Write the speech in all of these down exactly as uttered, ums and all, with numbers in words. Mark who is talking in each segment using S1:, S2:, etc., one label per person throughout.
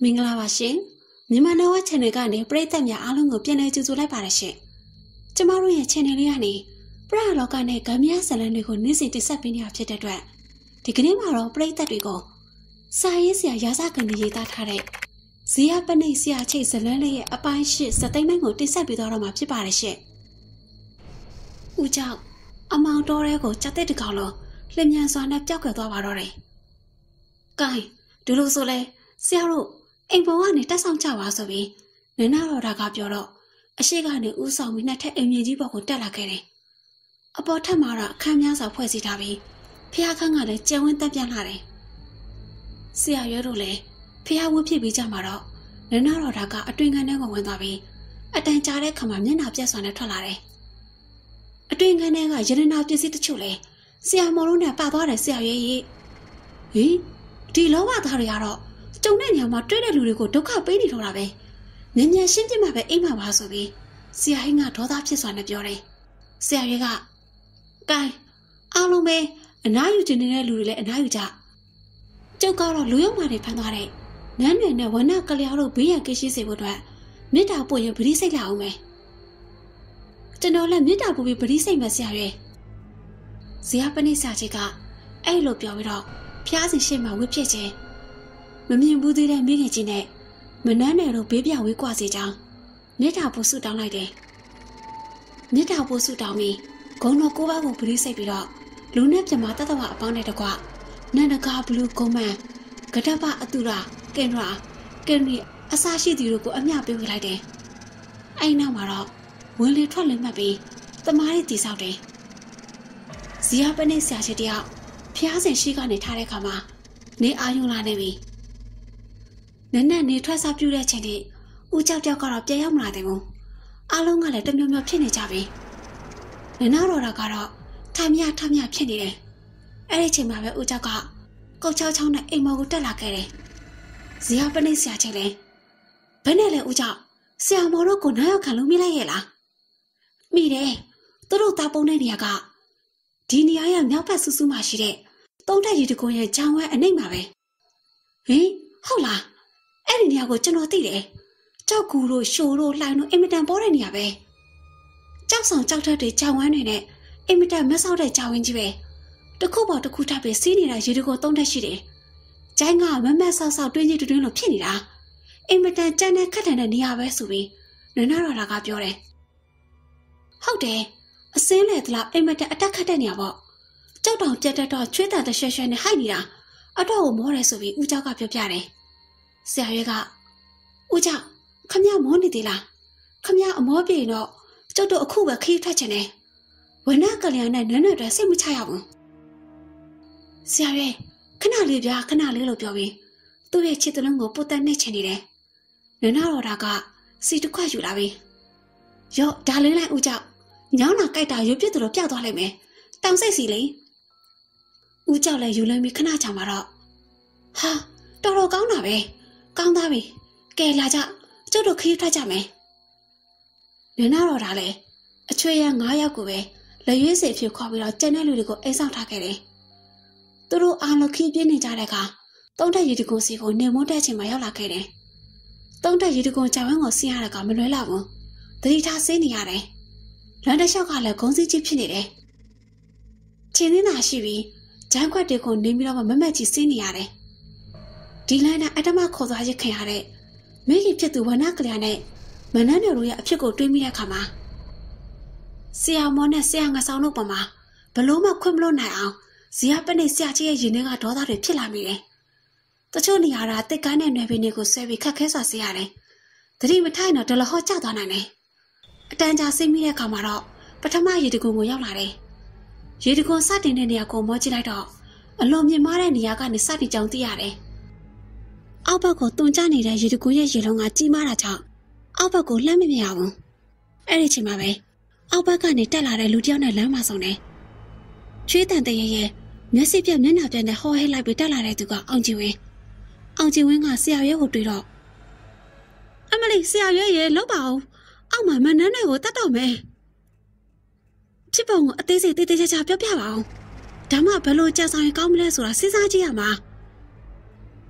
S1: မင်္ဂလာပါရှင်မြန်မာနဝ channel ကနေပရိသတ်များအားလုံးကိုပြန်လည်ကြိုဆိုလိုက်ပါတယ်ရှင်ကျမတို့ရဲ့ channel လေးကနေပရလောကနဲ့ဂမ်မြဇလန်တွေကိုနေ့စဉ်တင်ဆက်ပေးနေတာဖြစ်တဲ့အတွက်ဒီကနေ့မှာတော့ပရိသတ်တွေကိုစာရေးဆရာရာဇကန်ရေးသားထားတဲ့ဇီယာပနိဆရာချိတ်ဇလန်လေးရဲ့အပိုင်းရှစ်စသိမ်းပိုင်းကိုတင်ဆက်ပေးတော့မှာဖြစ်ပါတယ်ရှင်ဦးကြောင့်အမောင်တော်ရဲကိုကြက်တဲ့တကောင်လုံးလျင်မြန်စွာနဲ့ပျောက်ကွယ်သွားပါတော့တယ်။ကိုင်းဒီလိုဆိုလဲဆရာတို့အိမ်ပေါ်ကနေတက်ဆောင်ကြပါဆိုပြီးနင်နာတော်တာကပြောတော့အရှိကနေဦးဆောင်ပြီးနှစ်ထပ်အိမ်မြေကြီးပေါ်ကိုတက်လာခဲ့တယ်။အပေါ်ထပ်မှာတော့အခန်းများစွာဖွဲ့စည်းထားပြီးဖះခန်းကလည်းကျယ်ဝန်းတက်ပြန့်လာတယ်။ဆရာရွယ်တို့လည်းဖះဝတ်ဖြစ်ပြီးကြမှာတော့နင်နာတော်တာကအတွင်ခန်းထဲကိုဝင်သွားပြီးအတန်ကြာတဲ့ခါမှာမျက်နှာပြက်စွာနဲ့ထွက်လာတယ်။အတွင်ခန်းထဲကရတနာပစ္စည်းတချို့လည်းဆရာမော်လုံးနဲ့ပါသွားတယ်ဆရာရွယ်ကြီး။ဟင်ဒီလောဘသားတွေကတော့ကျုံတဲ့ညမှာတွေ့တဲ့လူတွေကိုဒုက္ခပေးနေတော့တာပဲ။မြန်မြန်ရှင်းပြမှပဲအိမ်မှာပါဆိုပြီးဆရာဟင်းကဒေါသဖြစ်စွာနဲ့ပြောတယ်။ဆရာရွယ်ကကဲအားလုံးပဲအနားယူချင်နေတဲ့လူတွေလည်းအနားယူကြ။ကျုပ်ကတော့လူရုံမာတွေဖမ်းသွားတဲ့နန်းနယ်နဲ့ဝနကလျားတို့ဘေးရန်ကင်းရှင်းစေဖို့အတွက်မေတ္တာပို့ရင်ပရိစိတ်လာအောင်မယ်။ကျွန်တော်လည်းမေတ္တာပို့ပြီးပရိစိတ်မယ်ဆရာရွယ်။ဇီယာပနိဆရာကြီးကအဲ့လိုပြောပြီးတော့ဖျားစီရှိမှဝှက်ဖြစ်ခြင်းမမြင်ဘူးသေးတဲ့မိခင်ကြီးနဲ့မနှမ်းနယ်တို့ဘေးပြဝေးကွာစေကြောင်းမေတ္တာပို့ဆုတောင်းလိုက်တယ်။မေတ္တာပို့ဆုတောင်းပြီးဂုံတော်ကိုးပါးကိုပရိစိတ်ပြီးတော့လူနဲ့ပြမတတဝအပေါင်းနဲ့တကွနန္ဒကာဘလူးကုန်းမန်ဂဒပအတူရာကင်ရာကင်ရီအစားရှိသူတို့ကိုအမျှပေးဝေလိုက်တယ်။အဲ့နောက်မှာတော့ဝင်လေထွက်လေမှတ်ပြီးတမားရီတီဆောက်တယ်။ဇီယာပနိဆရာရှိတယောက်ဖျားစင်ရှိကနေထားတဲ့ခါမှာနေအာယုံလာနေပြီ။နက်နက်နေထွက်စားပြူတဲ့ချိန်ထိဦးကြောက်ကြောက်ကတော့ပြန်ရောက်မလာသေးဘူး။အားလုံးကလည်းတမျိုးမျိုးဖြစ်နေကြပြီ။နနာတော်တာကတော့ထမ်းမြထမ်းမြဖြစ်နေတယ်။အဲ့ဒီချိန်မှာပဲဦးကြောက်ကကုတ်ချောင်းချောင်းနဲ့အိမ်မော်ကိုတက်လာခဲ့တယ်။ဇီယာပနိဆရာချင်းလည်းဘယ်နဲ့လဲဦးကြောက်ဆရာမော်တို့ကိုနားရောက်ခံလို့မိလိုက်ရဲ့လား။မိတယ်။သူတို့တာပုံတဲ့နေရာကဒီနေရာရဲ့မြောက်ဘက်ဆူဆူမှရှိတဲ့သုံးထပ်ရီတကုံရဲ့ဂျောင်းဝဲအနှိမ့်မှာပဲဟင်ဟုတ်လားအဲ့ဒီနေရာကိုကျွန်တော်သိတယ်ကြောက်ကူတို့ရှိုးတို့လှိုင်းတို့အင်မတန်ပေါ်တဲ့နေရာပဲကြောက်ဆောင်ကြောက်ထက်တွေဂျောင်းဝဲတွေနဲ့အင်မတန်မဆောက်တဲ့ဂျောင်းဝင်းကြီးပဲတခုပေါ်တခုထပ်ပြီးစီးနေတာရီတကုံသုံးထပ်ရှိတယ်ဂျိုင်းကမမက်ဆောက်ဆောက်တွင်းကြီးတွင်းလို့ဖြစ်နေတာအင်မတန်ကြမ်းတဲ့ခက်ထန်တဲ့နေရာပဲဆိုပြီးနနရတာကပြောတယ်ဟုတ်တယ်အစင်းလေတလားအင်မတန်အတက်ခတ်တဲ့နေရာပေါ့ကြောက်တောင်ပြတ်တက်တော့ချွေးတန်တရွှဲရွှဲနဲ့ဟိုက်နေတာအတော့ကိုမောရဲဆိုပြီးဦးเจ้าကပြောပြတယ်ဆရာရွေးကဦးเจ้าခမရမောနေသေးလားခမရအမောပြေတော့ကျုပ်တို့အခုပဲခီးထွက်ချင်တယ်ဝနကလျာနဲ့နန်းနယ်တွေစိတ်မချရဘူးဆရာရွေးခဏလေးပြခဏလေးလို့ပြောပြီးသူ့ရဲ့ချစ်တလုံးကိုပုတ်တက်နှိမ့်ချင်နေတယ်နန်းတော်တာကစီတစ်ခွက်ယူလာပြီးရော့ဒါလေးလိုက်ဦးเจ้าညောင်းတာကြိုက်တာရွပြစ်သူတို့ပျောက်သွားလိုက်မယ်တောင်စိတ်စီလေဦးကြောက်လည်းယူလိုက်ပြီးခဏချောင်မှာတော့ဟာတော်တော်ကောင်းတာပဲကောင်းသားပြီကဲလာကြကျုပ်တို့ခရီးထွက်ကြမယ်နင်နာတော့ဒါလေအချွေရငါးယောက်ကိုပဲလက်ရွေးစင်ဖြစ်ခေါ်ပြီးတော့ကျန်တဲ့လူတွေကိုအိမ်ဆောင်ထားခဲ့တယ်သူတို့အားလုံးခရီးပြင်းနေကြတဲ့အခါသုံးထက်ရီတကုံစီကိုနေမွန်းတဲ့ချိန်မှာရောက်လာခဲ့တယ်သုံးထက်ရီတကုံကြောင်ဝန်းကိုစီးရတာကမလွယ်လောက်ဘူးသတိထားစေးနေရတယ်လမ်းတစ်လျှောက်ကလည်းဂုံးစည်းကြီးဖြစ်နေတယ်ချင်းနေတာရှိပြီးဂျန်ခွက်တွေကိုနေပြီးတော့မမက်ကြီးစီးနေရတယ်ဒီလမ်းနဲ့အတ္တမခေါ်သွားရခင်ရတဲ့မိခင်ဖြစ်သူဝနကလျာနဲ့မနန်းတော်တို့ရဲ့အဖြစ်ကိုတွေးမိတဲ့အခါမှာဆရာမောနဲ့ဆရာငဆောင်တို့ပေါ်မှာဘလို့မှခွင့်မလို့နိုင်အောင်ဇီယာပနိဆရာကြီးရဲ့ရင်ထဲကဒေါသတွေဖြစ်လာမိတယ်တချို့နေရာကတစ်ကန်းနဲ့နယ်ပင်တွေကိုဆွဲပြီးခက်ခဲစွာစေရတယ်သတိမထိုင်တော့ဒလဟောကျသွားနိုင်တယ်အတန်ကြာစိတ်မိတဲ့အခါမှာတော့ပထမရေတကုံကိုရောက်လာတယ်ရေတကုံစတင်တဲ့နေရာကိုမောကြည့်လိုက်တော့အလွန်မြင့်မားတဲ့နေရာကနေစတင်ကြောင်သိရတယ်အောက်ဘက်ကိုတွန်ကျနေတဲ့ရေတကုံရဲ့ရေလုံးကကြီးမားတာကြောင့်အောက်ဘက်ကိုလှမ်းမမြင်ရဘူးအဲ့ဒီချိန်မှာပဲအောက်ဘက်ကနေတက်လာတဲ့လူတစ်ယောက်နဲ့လမ်းမဆောင်တယ်ချွေးတန်တရေရဲ့မျက်စိပြက်မျက်နှာပြက်နဲ့ဟောဟဲလိုက်ပြီးတက်လာတဲ့သူကအောင်ကျင်ဝင်းအောင်ကျင်ဝင်းကဆရာရဲကိုတွေ့တော့အမလီဆရာရဲရေလောက်ပါအောင်အောက်မှာမနန်းတွေကိုတတ်တော့မယ်ဖြစ်ပုံကိုအသေးစိတ်တေးသေးချာချာပြောပြပါအောင်ဒါမှဘယ်လိုကြာဆောင်ရင်ကောင်းမလဲဆိုတာစဉ်းစားကြည့်ရမှာ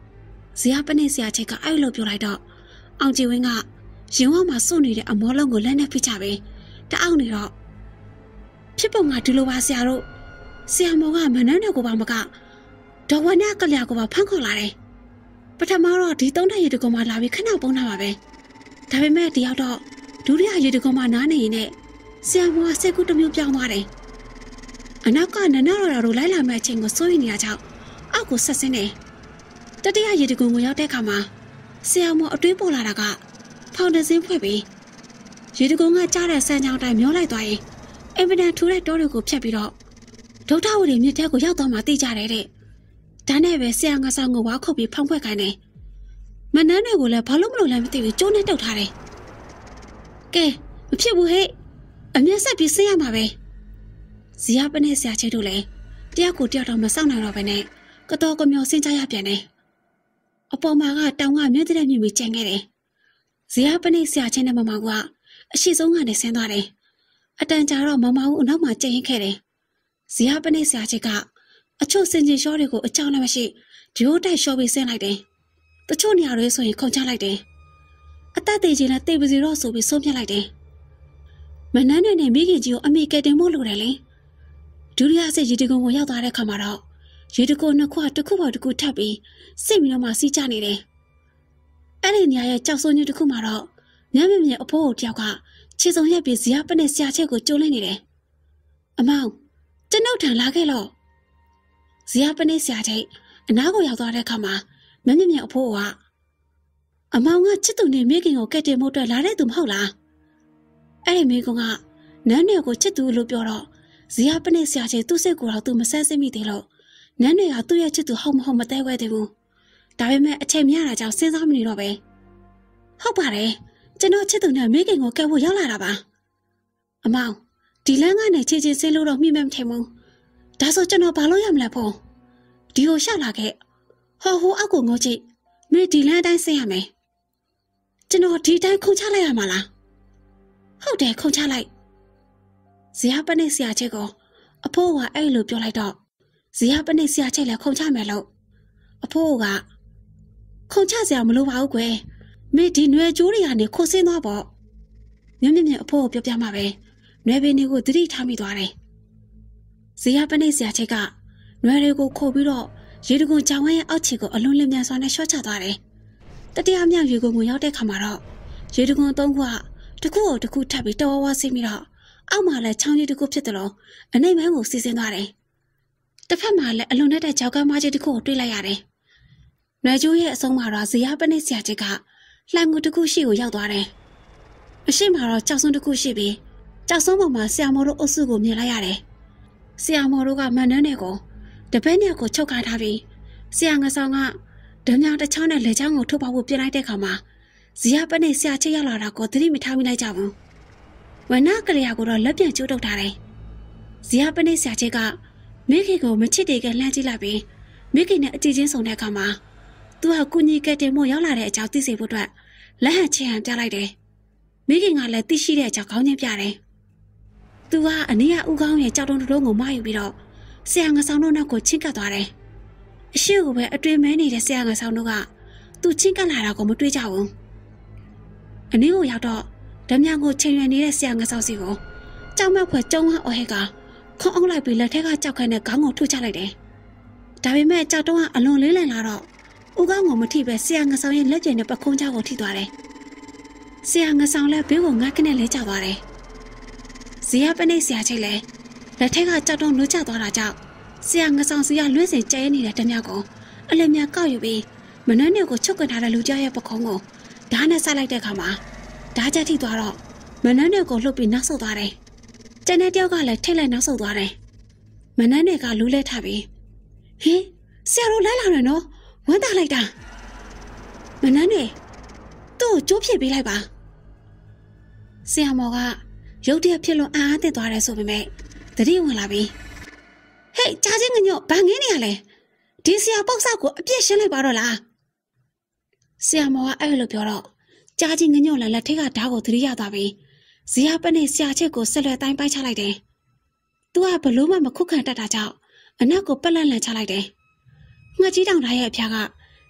S1: ဇီယာပနစ်ဆရာချက်ကအဲ့လိုပြောလိုက်တော့အောင်ကြည်ဝင်းကရင်ဝမှာစွန့်နေတဲ့အမောလုံးကိုလက်နဲ့ဖိချပြီးတအောက်နေတော့ဖြစ်ပုံကဒီလိုပါဆရာတို့ဆရာမောကမနှန်းတဲ့ကိုပါမကဒေါ်ဝနကလျာကိုပါဖမ်းခေါ်လာတယ်ပထမတော့ဒီသုံးထပ်ရေတကုံမှာလာပြီးခဏပုံးထားပါပဲဒါပေမဲ့တယောက်တော့ဒုတိယရေတကုံမှာနားနေရင်နဲ့ဆရာမောကစက်ကူတစ်မျိုးပြောင်းသွားတယ်အနောက်ကနနရတော်တို့လိုက်လာမဲ့အချိန်ကိုစိုးရိမ်နေတာကြောင့်အောက်ကိုဆက်ဆင်းနေတတိယရေတကုံကိုရောက်တဲ့အခါမှာဆရာမောအတွင်းပေါ်လာတာကဖောင်တစင်းဖွဲ့ပြီးရေတကုံကကြားတဲ့ဆန်းချောင်းတိုင်းမျောလိုက်သွားရင်အင်ပဒန်ထူတဲ့တောတွေကိုဖြတ်ပြီးတော့ဒုထဝရီမြစ်ထဲကိုရောက်သွားမှသိကြတယ်တဲ့ဒါနဲ့ပဲဆရာငါဆောင်ကိုဝါခုတ်ပြီးဖောင်ဖွဲ့ခိုင်းတယ်မနန်းတွေကိုလည်းဘာလို့မလို့လဲမသိဘူးကျိုးနဲ့တုတ်ထားတယ်ကဲမဖြစ်ဘူးဟဲ့အမျက်ဆက်ပြီးဆင်းရမှာပဲဇီယာပနဲ့ဆရာချေတို့လည်းတယောက်ကိုတယောက်တော့မဆောင်နိုင်တော့ပဲနဲ့ကတော်ကမျိုးဆင်းကြရပြန်တယ်အပေါ်မှာကတောင်ကမြင့်တဲ့မြင့်ပြီးကျန်ခဲ့တယ်ဇီယာပနဲ့ဆရာချေနဲ့မမောင်ကအရှိဆုံးကနေဆင်းသွားတယ်အတန်ကြာတော့မမောင်အနောက်မှာကျင်ရင်ခဲ့တယ်ဇီယာပနဲ့ဆရာချေကအချို့စင်ကျင်ရှောတွေကိုအကြောင်းနဲ့မရှိဒီလိုတိုက်ရှောပြီးဆင်းလိုက်တယ်တချို့နေရာတွေဆိုရင်ခုန်ချလိုက်တယ်အသက်သေးချင်းနဲ့တေပစီတော့ဆိုပြီးဆုံးဖြတ်လိုက်တယ်မနန်းနဲ့နဲ့မိခင်ကြီးကိုအမိကဲတင်ဖို့လိုတယ်လေဒုတိယစစ်ရေတကုံကိုရောက်သွားတဲ့ခါမှာတော့ရေတကုံနှစ်ခွတစ်ခုပေါ်တစ်ခုထပ်ပြီးစိတ်ပြီးတော့မှစီးကျနေတယ်အဲ့ဒီနေရာရဲ့ကြောက်စုံကြီးတစ်ခုမှာတော့ညံ့မြင့်မြင့်အဖိုးကိုတယောက်ကခြေစုံရက်ပြီးဇီယာပနဲ့ဆရာချက်ကိုကျိုးလင်းနေတယ်အမောင်ကျွန်ုပ်ထံလာခဲ့လို့ဇီယာပနဲ့ဆရာချက်အနားကိုရောက်သွားတဲ့ခါမှာညံ့မြင့်မြင့်အဖိုးကအမောင်ကချစ်သူနဲ့မိခင်ကိုကဲ့တင်ဖို့အတွက်လာတဲ့သူမဟုတ်လားအဲ့ဒီမိကောင်ကနန်းနယ်ကိုချစ်သူလို့ပြောတော့ဇီယာပနဲ့ဆရာချက်သူ့စိတ်ကိုတော့သူမဆန်းစစ်မိသေးလို့နန်းနယ်ကသူ့ရဲ့ချစ်သူဟုတ်မဟုတ်မသိဝဲသေးဘူးဒါပေမဲ့အချိန်မရတာကြောင့်စဉ်းစားမနေတော့ပဲဟုတ်ပါတယ်ကျွန်တော်ချစ်သူနဲ့မိခင်ကိုကဲ့ဖို့ရောက်လာတာပါအမောင်ဒီလမ်းကနေချေချင်းဆင်းလို့တော့မိမမထင်ဘူးဒါဆိုကျွန်တော်ဘာလို့ရမလဲဖို့ဒီကိုရှောက်လာခဲ့ဟောဟိုအောက်ကိုငိုကြည့်မင်းဒီလမ်းတိုင်းဆင်းရမယ်ကျွန်တော်ဒီတိုင်းခုန်ချလိုက်ရမှာလားဟုတ်တယ်ခုန်ချလိုက်ဇီယာပနဲ့ဆရာချက်ကိုအဖိုးကအဲ့လိုပြောလိုက်တော့ဇီယာပနဲ့ဆရာချက်လည်းခုန်ချမယ်လို့အဖိုးကခုန်ချစရာမလိုပါဘူးကွယ်မင်းဒီနွယ်ကျိုးတွေကနေခိုးဆင်းသွားပေါ့မြင့်မြင့်မြင့်အဖိုးကိုပြောပြမှာပဲနွယ်ပင်တွေကိုသတိထားမိသွားတယ်ဇီယာပနဲ့ဆရာချက်ကနွယ်တွေကိုခိုးပြီးတော့ရေတကုံကြောင်ဝဲရဲ့အောက်ခြေကိုအလွန်လင်းမြန်စွာနဲ့ရှော့ချသွားတယ်တတိယမြောက်ရေကုံကိုရောက်တဲ့ခါမှာတော့ရေတကုံသုံးခုကတစ်ခုကိုတစ်ခုထပ်ပြီးတဝဝဆင်းပြီးတော့အောက်မှာလည်းချောင်းကြီးတစ်ခုဖြစ်တယ်လို့အနိုင်မဲကိုစီစဉ်သွားတယ်တစ်ဖက်မှာလည်းအလွန်နဲ့တဲ့ကြောက်ကမ်းမကြီးတစ်ခုကိုတွေ့လိုက်ရတယ်နွယ်ကျိုးရဲ့အဆုံးမှာတော့ဇီယာပနဲ့ဆရာချက်ကလှန်ငူတစ်ခုရှိကိုရောက်သွားတယ်အရှိမှာတော့ကြောက်စွန်းတစ်ခုရှိပြီးကြောက်စွန်းပေါ်မှာဆရာမော်တို့အုပ်စုကိုမြင်လိုက်ရတယ်ဆရာမော်တို့ကမန်နန်းတွေကိုတပည့်နဲ့ကိုချုပ်ခိုင်းထားပြီးဆရာငဆောင်ကဓမြတစ်ချောင်းနဲ့လက်ချောင်းကိုထုတ်ပေါက်ဖို့ပြင်လိုက်တဲ့ခါမှာဇီယာပနဲ့ဆရာချက်ရောက်လာတာကိုသတိမထားမိလိုက်ကြဘူးဝနကလျာကိုတော့လက်ပြန်ကျိုးတုပ်ထားတယ်ဇီယာပနဲ့ဆရာချက်ကမိခင်ကိုမချစ်တေကလှမ်းကြည့်လိုက်ပြီးမိခင်နဲ့အကြည့်ချင်းဆုံတဲ့အခါမှာသူကကုညီကဲတင်မို့ရောက်လာတဲ့အကြောင်းသိစေဖို့အတွက်လက်ဟန်ချင်ဟန်ပြလိုက်တယ်မိခင်ကလည်းသိရှိတဲ့အကြောင်းခေါင်းချင်းပြတယ်သူကအနည်းအဥကောင်းရဲ့ကြောက်တုံးတုံးကိုမယူပြီးတော့ဆရာငဆောင်တို့နောက်ကိုချင်းကပ်သွားတယ်အရှိကိုပဲအတွင်မဲနေတဲ့ဆရာငဆောင်တို့ကသူချင်းကပ်လာတာကိုမတွေးကြဘူးအနည်းကိုရောက်တော့ဓမြကိုချိန်ရွယ်နေတဲ့ဆရာငဆောင်စီကိုကြောက်မက်ဖွယ်ကျုံဝအော်ဟဲကခေါင်းအောင်လိုက်ပြီးလက်ထက်ကကြောက်ခိုင်းတဲ့ခေါင်းကိုထုတ်ချလိုက်တယ်ဒါပေမဲ့ကြောက်တုံးကအလွန်လေးလံလာတော့ဥကောင်းကိုမထိပဲဆရာငဆောင်ရဲ့လက်ကျင်နဲ့ပခုံးချောက်ကိုထိသွားတယ်ဆရာငဆောင်လည်းဘေးကိုငါးခနဲ့လဲကျသွားတယ်ဇီယာပနဲ့ဆရာချိတ်လည်းလက်ထက်ကကြောက်တုံးလွတ်ကျသွားတာကြောင့်ဆရာငဆောင်စီကလွှဲစင်ကျဲနေတဲ့ဓမြကိုအလင်းများကောက်ယူပြီးမနှန်းတွေကိုချုပ်ကန်ထားတဲ့လူကြားရဲ့ပခုံးကိုဓာတ်နဲ့ဆက်လိုက်တဲ့အခါမှာဓာတ်ချက်ထိသွားတော့မနှန်းတွေကိုလှုပ်ပြီးနောက်ဆုတ်သွားတယ်ကျန်တဲ့တယောက်ကလည်းထိတ်လိုက်နောက်ဆုတ်သွားတယ်မနှန်းတွေကလူးလဲထပြီးဟင်ဆရာတို့လိုက်လာတယ်နော်ဝမ်းသာလိုက်တာမနှန်းတွေသူ့ကိုကြိုးဖြစ်ပေးလိုက်ပါဆရာမော်ကရုတ်တရက်ဖြစ်လို့အားအသင့်သွားတယ်ဆိုပေမဲ့သတိဝင်လာပြီးဟေးကြားချင်းငညော့ဘာငင်းနေရလဲဒီဆရာပေါက်ဆောက်ကိုအပြစ်ရှင်းလိုက်ပါတော့လားဆရာမော်ကအဲ့လိုပြောတော့ကြားချင်းငညော့လည်းလက်ထက်ကဓာတ်ကိုသတိရသွားပြီးဇီယာပနဲ့ဆရာချက်ကိုဆက်လွယ်တိုင်းပိုက်ချလိုက်တယ်သူကဘလို့မှမခုခံတတ်တာကြောင့်အနောက်ကိုပက်လက်လန်ချလိုက်တယ်ငှက်ကြီးတောင်သားရဲ့အဖျားက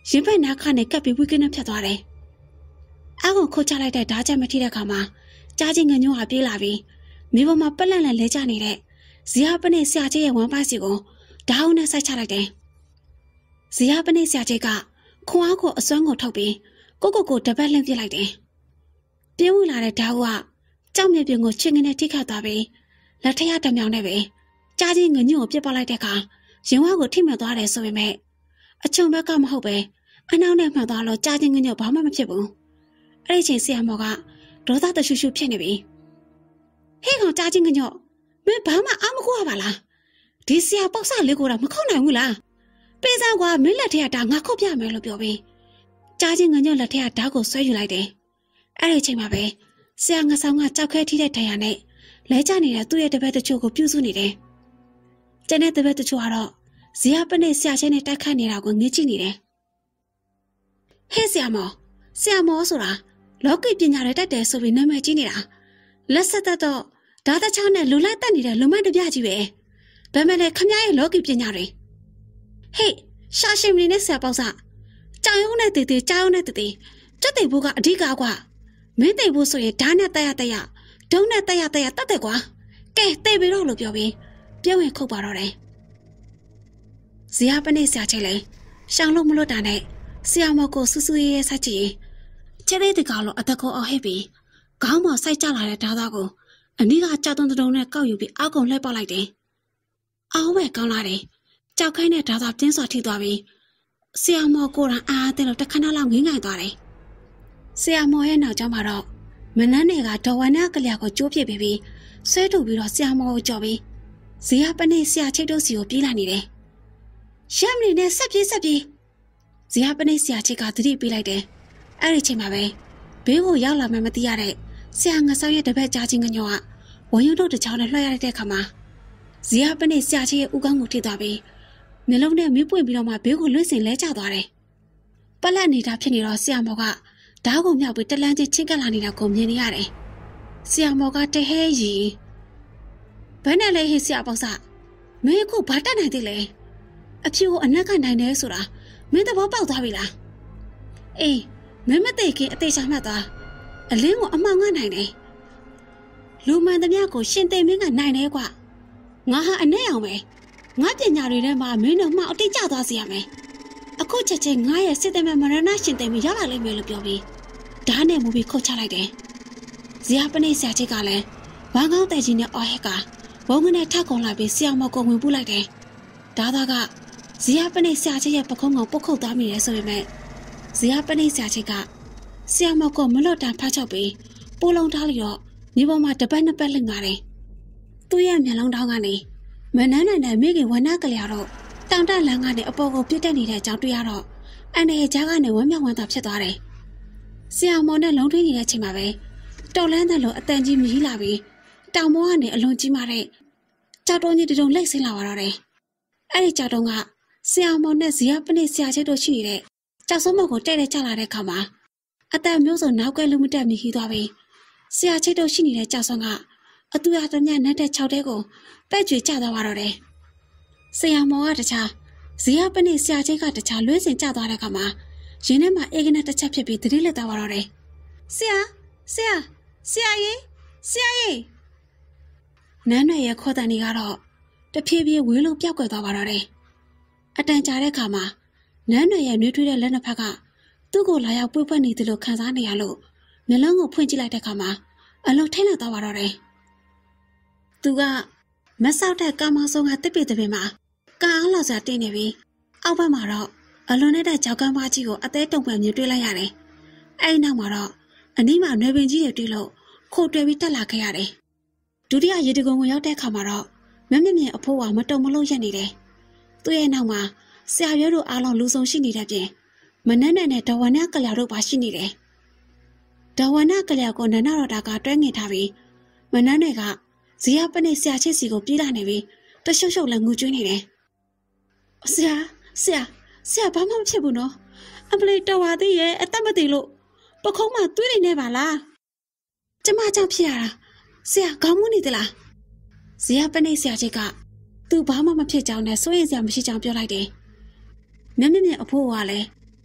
S1: ရင်ဖက်နာခနဲ့ကပ်ပြီးဝိကင်းနဲ့ဖြတ်သွားတယ်။အားကိုခိုးချလိုက်တဲ့ဓာချက်မထိတဲ့ခါမှာကြားချင်းငညို့ဟာပြေးလာပြီးမိဘမှာပက်လက်လက်လဲကျနေတဲ့ဇီယာပနဲ့ဆရာကြီးရဲ့ဝမ်းပိုက်စီကိုဓာတ်နဲ့စိုက်ချလိုက်တယ်။ဇီယာပနဲ့ဆရာကြီးကခွန်အားကိုအစွမ်းကိုထုတ်ပြီးကိုကိုကိုတပတ်လှင်းပြလိုက်တယ်။ပြင်းဝင်လာတဲ့ဓာတ်ကကြောက်မြေပြင်ကိုချင်းငနဲ့ထိခတ်သွားပြီးလက်ထရတမြောင်နဲ့ပဲကြားချင်းငညို့ကိုပြစ်ပလိုက်တဲ့အခါရင်ဝါကိုထိမှန်သွားတယ်ဆိုပေမဲ့အချုံဘက်ကမဟုတ်ပဲအနောက်နဲ့မှန်သွားလို့ကြားချင်းငညို့ဘာမှမဖြစ်ဘူး။အဲ့ဒီချိန်ဆရာမော်ကဒေါသတရှူရှူဖြစ်နေပြီ။ဟဲ့ကောင်ကြားချင်းငညို့မင်းဘာမှအမကူရပါလား။ဒီဆရာပေါက်စလေးကိုတော့မခုတ်နိုင်ဘူးလား။ပေးစားကွာမင်းလက်ထရတာငါခုတ်ပြမယ်လို့ပြောပြီးကြားချင်းငညို့လက်ထရဓာတ်ကိုဆွဲယူလိုက်တယ်။အဲ့ဒီချိန်မှာပဲဆရာငဆောင်ကကြောက်ခဲထိတဲ့ဒဏ်ရာနဲ့လဲကျနေတဲ့သူ့ရဲ့တပည့်တချို့ကိုပြုစုနေတယ်။ကျန်တဲ့တပည့်တချို့ကတော့ဇီယာပနဲ့ဆရာချင်းနဲ့တိုက်ခတ်နေတာကိုငေးကြည့်နေတယ်။ဟဲ့ဆရာမော်ဆရာမော်ဆိုတာလောကီပညာတွေတက်တယ်ဆိုပြီးနာမည်ကြီးနေတာလက်ဆက်သက်တော့ဓာတ်ချောင်းနဲ့လူလိုက်တက်နေတဲ့လူမိုက်တပြကြီးပဲ။ဒါမဲ့လေခမရဲ့လောကီပညာတွေဟေးရှာရှင်မင်းနဲ့ဆရာပေါက်စကြောင်ရုံးနဲ့တေတေကြောင်ရုံးနဲ့တေတေကြက်တိတ်ဘူးကအဓိကကွာမင်းတိတ်ဘူးဆိုရင်ဓာတ်နဲ့တက်ရတက်ရဒုံနဲ့တက်ရတက်ရတက်တယ်ကွာကဲတိတ်ပြီတော့လို့ပြောပြီးပြုံးဝင်ခုတ်ပါတော့တယ်ဇီယာပနဲ့ဆရာချင်းလေရှောင်းလို့မလို့တာနဲ့ဆရာမော်ကိုဆူဆူရဲရဲဆက်ကြည့်ချဲလေးတကောင်လို့အသက်ကိုအော်ဟစ်ပြီးခေါင်းပေါ်စိုက်ကျလာတဲ့ဓာသားကိုအနီးကကြောက်တုံတုံနဲ့ကောက်ယူပြီးအောက်ကုန်လှည့်ပေါက်လိုက်တယ်အောင်းပဲကောင်းလာတယ်ကြောက်ခိုင်းတဲ့ဓာသားပြင်းစွာထိသွားပြီးဆရာမော်ကိုယ်တိုင်အားအသင်းလို့တခဏလောက်ငိမ့်ငိုင်သွားတယ်ဆရာမော်ရဲ့နောက်ကျောင်းမှာတော့မနန်းတွေကဒေါ်ဝနာကလျာကိုကျိုးပြစ်ပြီးဆွဲထုတ်ပြီးတော့ဆရာမော်ကိုကြော်ပြီးဇီယာပနဲ့ဆရာချိတ်တို့စီကိုပြေးလာနေတယ်ရှမ်းမနေနဲ့ဆက်ပြေးဆက်ပြေးဇီယာပနဲ့ဆရာချိတ်ကသတိပေးလိုက်တယ်အဲ့ဒီချိန်မှာပဲဘေးကိုရောက်လာမှမသိရတဲ့ဆရာငဆောက်ရဲ့တပည့်ကြားချင်းကညောကဝယုံတို့တစ်ချောင်းနဲ့လွှဲရတဲ့အခါမှာဇီယာပနဲ့ဆရာချိတ်ရဲ့ဥကောင်းကိုထိသွားပြီးမျက်လုံးနဲ့မီးပွင့်ပြီးတော့မှဘေးကိုလွှင့်စင်လဲကျသွားတယ်ပလက်နေတာဖြစ်နေတော့ဆရာမော်ကဓာတ်ကိုမြောက်ပြီးတလန်းချင်းချင်းကပ်လာနေတာကိုမြင်နေရတယ်ဆရာမော်ကတဟဲရီဘယ်နဲ့လဲဟေးဆရာပေါက်စမင်းအခုဘာတက်နိုင်သေးလဲအဖြူကိုအနက်ကနိုင်တယ်ဆိုတာမင်းသဘောပေါက်သွားပြီလားအေးမင်းမသိခင်အသေးချာမှတ်သွားအလင်းကိုအမှောင်ကနိုင်တယ်လူမှန်သမျှကိုရှင်သိမင်းကနိုင်တယ်ကွာငါဟာအနဲ့အောင်ပဲငါပညာတွေထဲမှာမင်းတို့မှအတိတ်ကျသွားစေရမယ်အခုချက်ချင်းငါရဲ့စစ်သည်မမရဏရှင်သိမင်းရလာလိမ့်မယ်လို့ပြောပြီးဓာတ်နဲ့မူပြီးခုတ်ချလိုက်တယ်ဇီယာပနဲ့ဆရာကြီးကလည်းဘာကောင်းတဲ့ကြီးနဲ့အော်ဟက်ကဘုံကနေထက်ကုန်လာပြီးဆရာမော်ကိုဝင်ပူးလိုက်တယ်ဒါသားကဇီယာပနဲ့ဆရာကြီးရဲ့ပခုံးကောင်ပုတ်ခုတ်သွားမိတယ်ဆိုပေမဲ့ဇီယာပနဲ့ဆရာကြီးကဆရာမော်ကိုမလွတ်တမ်းဖတ်ချုပ်ပြီးပိုးလုံးထားလိုက်တော့မြေပေါ်မှာတပတ်နှစ်ပတ်လှင်လာတယ်သူ့ရဲ့မျက်လုံးတောင်းကနေမနန်းနိုင်တဲ့မိခင်ဝနကလျာတော့တောင်တလန်းကနေအပေါ်ကိုပြစ်တက်နေတဲ့အကြောင်းတွေ့ရတော့အန်ရဲ့ကြားကနေဝမ်းမြောက်ဝမ်းသာဖြစ်သွားတယ်ဆရာမော်နဲ့လုံးထွေးနေတဲ့အချိန်မှာပဲတော်လန်းတဲ့လိုအတန်ကြီးမြည်လာပြီးတောင်ပေါ်ကနေအလွန်ကြီးမားတဲ့ကြောက်တုံးကြီးတုံလိုက်ဆင်းလာပါတော့တယ်အဲ့ဒီကြောက်တုံးကဆရာမော်နဲ့ဇီယာပနဲ့ဆရာချိတ်တို့ရှိနေတဲ့ကြောက်စုံမော်ကိုတဲ့တဲ့ချလာတဲ့ခါမှာအတန်မျိုးစုံနောက်ကလူမတက်မြည်ခီးသွားပြီးဆရာချိတ်တို့ရှိနေတဲ့ကြောက်စုံကအတူရတညနဲ့တဲ့ခြောက်တဲ့ကိုပဲ့ကြွေကျသွားပါတော့တယ်ဆရာမော်ကတခြားဇီယာပနဲ့ဆရာချိတ်ကတခြားလွှဲစင်ကျသွားတဲ့ခါမှာရင်းထဲမှာအေးကနဲ့တစ်ချက်ဖြစ်ပြီးသတိလက်သွားပါတော့တယ်ဆရာဆရာဆရာကြီးဆရာကြီးနန်းနယ်ရဲ့ခေါ်တန်တွေကတော့တဖြည်းဖြည်းဝေးလို့ပြောက်ကွယ်သွားပါတော့တယ်အတန်ကြာတဲ့ခါမှာနန်းနယ်ရဲ့နှွေးထွေးတဲ့လက်နှစ်ဖက်ကသူ့ကိုလာရောက်ပွေ့ပွက်နေသလိုခံစားနေရလို့မျက်လုံးကိုဖွင့်ကြည့်လိုက်တဲ့ခါမှာအလုံးထိတ်လန့်သွားပါတော့တယ်သူကမဆောက်တဲ့ကာမဆောင်ကတစ်ပိတပင်မှာကာအားလောက်စားတင်းနေပြီးအောက်ဘက်မှာတော့အလွန်နဲ့တဲ့ကြောက်ကမ်းပါကြီးကိုအသေးတုံပံမြင်တွေ့လိုက်ရတယ်အဲဒီနောက်မှာတော့အနီးမှာနွယ်ပင်ကြီးတွေတွေ့လို့ခိုးတွဲပြီးတက်လာခဲ့ရတယ်ဒုတိယရေတကုံကိုရောက်တဲ့အခါမှာတော့မမြင့်မြင့်အဖိုးကမတုံမလုံးရက်နေတယ်သူ့ရဲ့နောက်မှာဆရာရွယ်တို့အားလုံးလူဆောင်ရှိနေတဲ့ပြင်မနန်းနဲ့နဲ့ဒေါ်ဝနကလျာတို့ပါရှိနေတယ်ဒေါ်ဝနကလျာကိုနန္ဒရတာကတွဲငင်ထားပြီးမနန်းတွေကဇီယာပနဲ့ဆရာချစ်စီကိုပြေးလာနေပြီးတရှုပ်ရှုပ်လည်းငူကျွေးနေတယ်ဆရာဆရာဆရာဘာမှမဖြစ်ဘူးနော်အပလေးတော်ပါသေးရဲ့အသက်မသေးလို့ပခုံးမှသွေးနေနေပါလားကျမကြောင့်ဖြစ်ရတာဆရာခေါင်းမူးနေသလားဇီယာပနဲ့ဆရာကြီးကသူဘာမှမဖြစ်ကြောင်းနဲ့စိုးရိမ်စရာမရှိကြောင်းပြောလိုက်တယ်မျက်မျက်မျက်အဖိုးကလည်း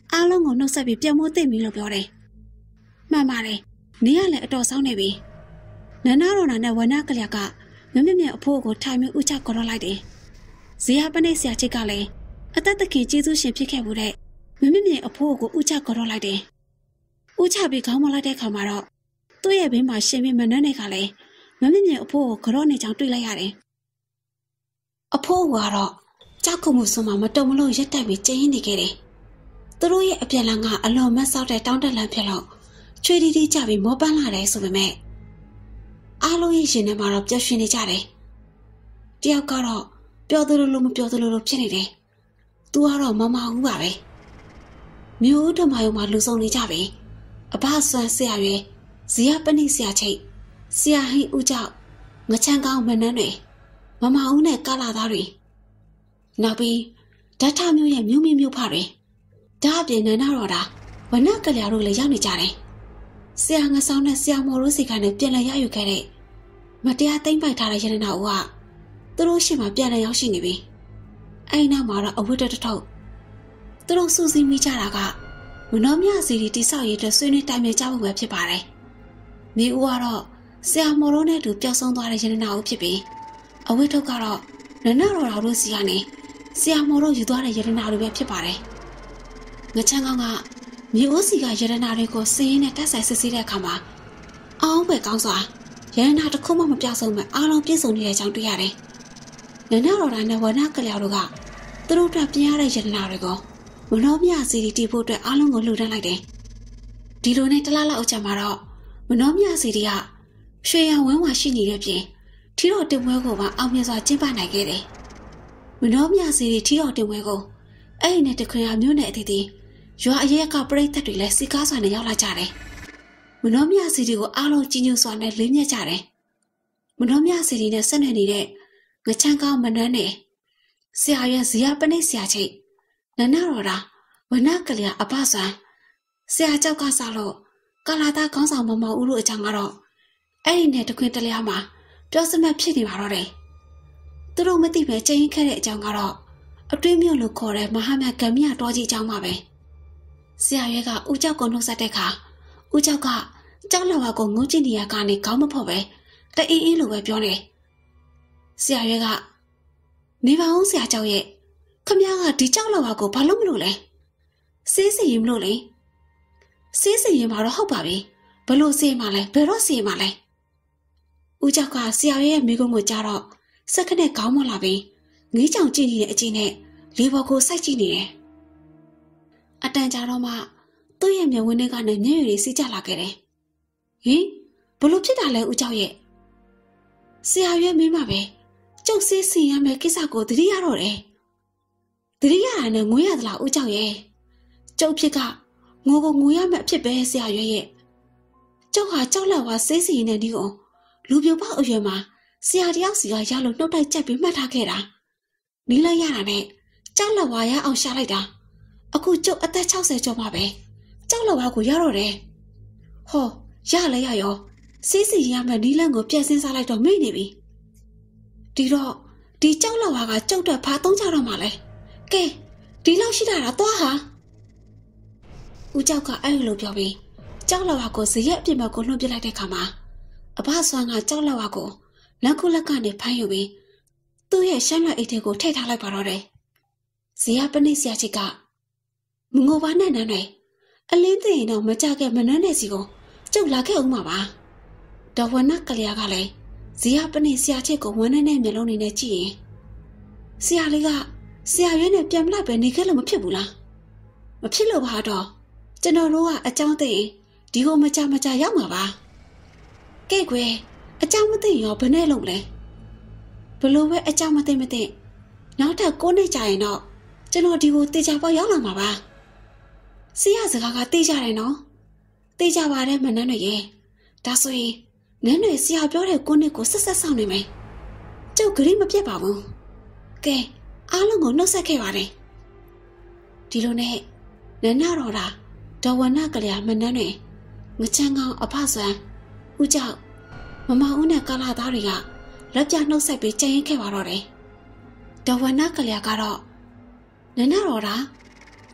S1: အားလုံးကိုနှုတ်ဆက်ပြီးပြန်မိုးသိမ့်ပြီလို့ပြောတယ်မှန်ပါတယ်နေရလည်းအတော်ဆောင်းနေပြီနန္ဒရောနာနဲ့ဝနကလျာကမမြင့်မြင့်အဖိုးကိုထိုင်ပြီးဥချခေါ်တော့လိုက်တယ်ဇေယျပနိဆရာချစ်ကလည်းအသက်သခင်ကျေးဇူးရှင်ဖြစ်ခဲ့မှုတဲ့မမြင့်မြင့်အဖိုးကိုဥချခေါ်တော့လိုက်တယ်ဥချပြီးခေါင်းမလိုက်တဲ့ခါမှာတော့သူ့ရဲ့ဘေးမှာရှင်ပြီးမနှဲ့နေကလည်းမမြင့်မြင့်အဖိုးကိုကြော့နေချောင်းတွေ့လိုက်ရတယ်အဖိုးကတော့ကြောက်ခုမှုဆုံးမှမတုံမလို့ရက်တက်ပြီးကျင်းနေခဲ့တယ်သူတို့ရဲ့အပြန်လန်းကအလွန်မဆောက်တဲ့တောင်းတက်လန်းဖြစ်လို့ချွေတီတီကြပြီးမောပန်းလာတယ်ဆိုပေမဲ့အားလုံးရဲ့ရှင်ထဲမှာတော့ပျော်ရွှင်နေကြတယ်တယောက်ကတော့ပျော်သလိုလိုမပျော်သလိုလိုဖြစ်နေတယ်သူကတော့မမဟုတ်ပါပဲမျိုးဓမ္မယုံမှာလူဆုံးနေကြပြီအဘဆွမ်းဆရာရွေဇေယျပနိဆရာချိတ်ဆရာဟင်းဦးကြောင့်ငချမ်းကောင်းမနှန်းတွေမမဦးနဲ့ကာလာသားတွေနောက်ပြီးဓာတ်ထမျိုးရဲ့မြို့မြမြို့ဖတွေဒါအပြင်နန္ဒရောတာဝနကလျာတို့လည်းရောက်နေကြတယ်ဆရာငဆောင်းနဲ့ဆရာမော်တို့စီကနေပြန်လည်ရယူခဲ့တဲ့မတရားသိမ့်ပိုက်ထားတဲ့ရတနာဦးကသူတို့ရှေ့မှာပြန်လည်ရောက်ရှိနေပြီအဲ့နောက်မှာတော့အဝတ်တထုပ်သူတို့စူးစီးမိကြတာကမနောမြစီတီတိဆောက်ရေးအတွက်ဆွေးနွေးတိုင်ပင်ကြဖို့ပဲဖြစ်ပါတယ်မိဦးကတော့ဆရာမော်တို့နဲ့တူပျောက်ဆုံးသွားတဲ့ရတနာဦးဖြစ်ပြီးအဝတ်ထုတ်ကတော့နန္ဒရောတာတို့စီကနေဆရာမော်တို့ယူသွားတဲ့ရတနာတွေပဲဖြစ်ပါတယ်ငချမ်းကောင်းကမြေအိုးစီကရတနာတွေကိုစင်းရင်းနဲ့တက်ဆိုင်စစ်ဆေးတဲ့အခါမှာအောင်းပဲကောင်းစွာရတနာတစ်ခုမှမပြောက်ဆုံးမဲ့အားလုံးပြည့်စုံနေတဲ့အကြောင်းတွေ့ရတယ်။နန္ဒရောတာနဲ့ဝနကလျာတို့ကသူတို့အတွက်ပြင်ရတဲ့ရတနာတွေကိုမနောမြစီတီတီဖို့အတွက်အားလုံးကိုလှူဒန်းလိုက်တယ်။ဒီလိုနဲ့တလားလောက်အကြာမှာတော့မနောမြစီတီကရွှေရောင်ဝင်းဝါရှိနေတဲ့ပြင်ထီတော်တင်ပွဲကိုပါအောင်မြင်စွာကျင်းပနိုင်ခဲ့တယ်။မနောမြစီတီထီတော်တင်ပွဲကိုအဲ့ဒီနဲ့တခွင်အားမျိုးနဲ့အတီးတီရွာအရဲကပရိသတ်တွေလည်းစီကားစွာနဲ့ရောက်လာကြတယ်။မနောမြစီတီကိုအားလုံးကြီးညိုစွာနဲ့လေးမြတ်ကြတယ်။မနောမြစီတီနဲ့ဆက်နွယ်နေတဲ့ငချမ်းကောင်းမနှမ်းနဲ့ဆရာရဲ့ဇေယျပနိဆရာချိတ်နန္ဒရောတာဝနကလျာအပဆွမ်းဆရာကြောက်ကစားလို့ကာလာသားခေါင်းဆောင်မမောင်ဦးတို့အကြောင်းကတော့အဲ့ဒီနဲ့တခွင်တလျားမှာပြောစမှတ်ဖြစ်နေပါတော့တယ်။သူတို့မသိပဲချိန်ခဲ့တဲ့အကြောင်းကတော့အတွင်းမြို့လို့ခေါ်တဲ့မဟာမြတ်ကမြတော်ကြီးအကြောင်းပါပဲ။ဆရာရဲကဦးကြောက်ကိုနှုတ်ဆက်တဲ့အခါဦးကြောက်ကကြောက်လဝါကိုငုံကြည့်နေရကနေခေါင်းမဖော့ပဲတအင်းအင်းလိုပဲပြောနေ။ဆရာရဲကနေပါအောင်ဆရာကြောက်ရဲ့ခမည်းကဒီကြောက်လဝါကိုဘာလို့မလို့လဲ။စေးစီရင်မလို့လေ။စေးစီရင်မှာတော့ဟုတ်ပါပြီ။ဘလို့စေးမှလဲဘယ်တော့စေးမှလဲ။ဦးကြောက်ကဆရာရဲရဲ့မိကုံးကိုကြားတော့စက္ကနဲ့ခေါင်းမလာပြီးငေးချောင်ကြည့်နေတဲ့အချိန်နဲ့လေပေါ်ကိုစိုက်ကြည့်နေတယ်။အတန်ကြာတော့မှသူ့ရဲ့မျက်ဝန်းထဲကနေမျက်ရည်တွေစီးကျလာခဲ့တယ်။ဟင်ဘလို့ဖြစ်တာလဲဦးကြောက်ရဲ့ဆရာရွေးမင်းမပဲကျုပ်စေးစီရမယ်ကိစ္စကိုသတိရတော့တယ်။သတိရတာနဲ့ငွေရသလားဦးကြောက်ရဲ့ကျုပ်ဖြစ်ကငိုကိုငွေရမယ်အဖြစ်ပဲဆရာရွေးရဲ့ကျုပ်ဟာကြောက်လက်ဝါစေးစီနေတဲ့ဒီကိုလူပြိုပေါက်အရွယ်မှာဆရာတယောက်စီကရလို့နှုတ်တိုက်ကြက်ပြီးမှတ်ထားခဲ့တာ။နီးလိုက်ရတာနဲ့ကြောက်လက်ဝါရအောင်ရှာလိုက်တာအခုကျုပ်အသက်၆၀ကျော်မှပဲကြောက်လက်ဝါကိုရတော့တယ်။ဟောရလဲရရောစီးစီရမယ်နီးလန်းကိုပြက်စင်းစားလိုက်တော့မိနေပြီ။ဒီတော့ဒီကြောက်လက်ဝါကကျုပ်တော့ဖာသုံးချတော့မှလဲ။ကဲဒီလောက်ရှိတာတော့သွားဟာ။ဦးကြောက်ကအဲ့လိုပြောပြီးကြောက်လက်ဝါကိုဇရက်အပြစ်မဲ့ကိုလွှတ်ပစ်လိုက်တဲ့ခါမှာအဘဆွမ်းကကြောက်လက်ဝါကိုလက်ခုလက်ကနေဖမ်းယူပြီးသူ့ရဲ့ရှမ်းလွှတ်အိတ်ထဲကိုထည့်ထားလိုက်ပါတော့တယ်။ဇေယျပနိဆရာကြီးကမငိုပါနဲ့နန်းတွေအလင်းသိရင်တော့မကြခဲ့မနှမ်းတဲ့စီကိုကျုပ်လာခဲ့ဦးမှာပါ။တော်ဝနကလျာကလည်းဇေယျပနိဆရာချစ်ကိုဝန်းနဲ့မျက်လုံးနဲ့ကြည့်ရင်ဆရာလေးကဆရာရွေးနဲ့ပြန်မလိုက်ပဲနေခဲ့လို့မဖြစ်ဘူးလား။မဖြစ်လို့ပါတော့ကျွန်တော်တို့ကအကြောင်းသိရင်ဒီကိုမကြမကြရောက်မှာပါ။ကဲကွယ်အကြောင်းမသိရောဘယ်နဲ့လုံးလဲဘလို့ပဲအကြောင်းမသိမသိနောက်ထပ်ကိုးနှစ်ကြာရင်တော့ကျွန်တော်ဒီကိုတေချာပေါက်ရောက်လာမှာပါဆရာစကားကတေးကြတယ်နော်တေးကြပါတယ်မနှမ်းတွေရဲ့ဒါဆိုရင်နန်းတွေဆရာပြောတဲ့ကိုးနှစ်ကိုဆက်ဆက်ဆောင်နေမယ်ကျုပ်ဂရိမပြတ်ပါဘူးကဲအားလုံးကိုနှုတ်ဆက်ခဲ့ပါတယ်ဒီလိုနဲ့နန်းနာတော်တာဒေါ်ဝနကလျာမနှမ်းတွေငချမ်းကောင်းအဖဆွမ်းဦးကြောက်မမဦးနဲ့ကာလာသားတွေကလက်ပြနှုတ်ဆက်ပြီးကြင်ရင်ခဲ့ပါတော့တယ်။ဒေါ်ဝနကလျာကတော့နန္ဒရောတာ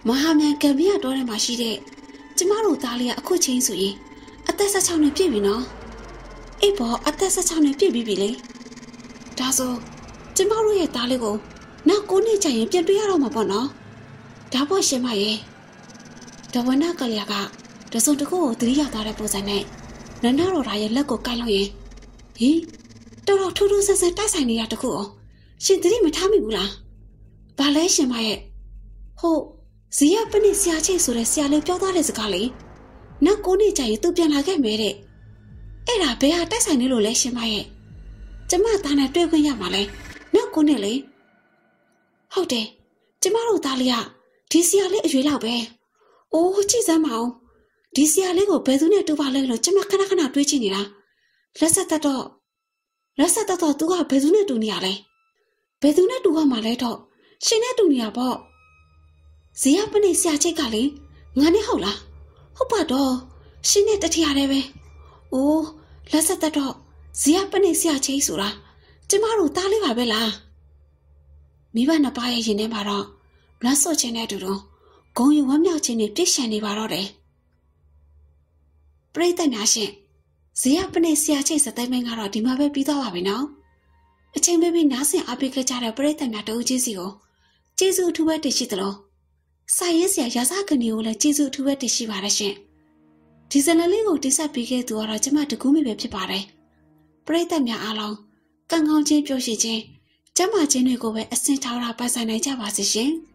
S1: မဟာမြန်ကံပြတော်ထဲမှာရှိတဲ့ကျမတို့သားလေးကအခုချင်းဆိုရင်အသက်၁၆နှစ်ပြည့်ပြီနော်အေးပေါ်အသက်၁၆နှစ်ပြည့်ပြီပြီလေဒါဆိုကျမတို့ရဲ့သားလေးကိုနောက်၉နှစ်ကြာရင်ပြန်တွေ့ရတော့မှာပေါ့နော်ဒါပေါ့ရှင်မရဲ့ဒဝနကလျာကတစုံတစ်ခုကိုသတိရသွားတဲ့ပုံစံနဲ့နန္ဒတော်သားရဲ့လက်ကိုကိုက်လို့ရင်ဟင်တော်တော်ထူးထူးဆန်းဆန်းတိုက်ဆိုင်နေရတခုအောင်ရှင်သတိမထားမိဘူးလားဘာလဲရှင်မရဲ့ဟုတ်ဇီယပနစ်ဆရာချိတ်ဆိုတဲ့ဆရာလေးပြောသွားတဲ့စကားလေးနောက်၉နှစ်ကြာရင်သူပြန်လာခဲ့မယ်တဲ့အဲ့ဒါဘယ်ဟာတိုက်ဆိုင်နေလို့လဲရှင်မရဲ့ကျမသားနဲ့တွေ့ခွင့်ရမှာလဲနောက်၉နှစ်လေဟုတ်တယ်ကျမတို့သားလေးကဒီဆရာလေးအရွယ်လောက်ပဲအိုးကြည့်စမ်းမအောင်ဒီဆရာလေးကိုဘယ်သူနဲ့တူပါလဲလို့ကျမခဏခဏတွေးချင်နေတာလက်ဆက်သက်တော့လက်ဆက်သက်တော့သူကဘယ်သူနဲ့တူနေရလဲဘယ်သူနဲ့တူရမှာလဲတော့ရှင်နဲ့တူနေရပေါ့ဇီယပနစ်ဆရာချိတ်ကလေငါနဲ့ဟုတ်လားဟုတ်ပါတော့ရှင်နဲ့တထရရဲပဲအိုးလက်ဆက်သက်တော့ဇီယပနစ်ဆရာချိတ်ဆိုတာကျမတို့သားလေးပါပဲလားမိဘနှစ်ပါးရဲ့ရင်ထဲမှာတော့လက်စော့ခြင်းနဲ့အတူတူဂုံယူဝမ်းမြောက်ခြင်းနဲ့ပြည့်ရှံနေပါတော့တယ်ပရိသတ်များရှင်ဇေယပနစ်ဆရာချိတ်စသိမ်းမင်းကတော့ဒီမှာပဲပြီးသွားပါပြီနော်အချိန်ပေးပြီးနားဆင်အားပေးခဲ့ကြတဲ့ပရိသတ်များတဦးချင်းစီကိုကျေးဇူးအထူးပဲတင်ရှိသလိုစာရေးဆရာရာဇကနေကိုလည်းကျေးဇူးအထူးပဲတင်ရှိပါရရှင်ဒီဇလန်လေးကိုတင်ဆက်ပေးခဲ့သူကတော့ကျမတကူးမိပဲဖြစ်ပါတယ်ပရိသတ်များအားလုံးကံကောင်းခြင်းပျော်ရွှင်ခြင်းကျမ်းမာခြင်းတွေကိုပဲအစင်ထောက်တာပိုင်ဆိုင်နိုင်ကြပါစေရှင်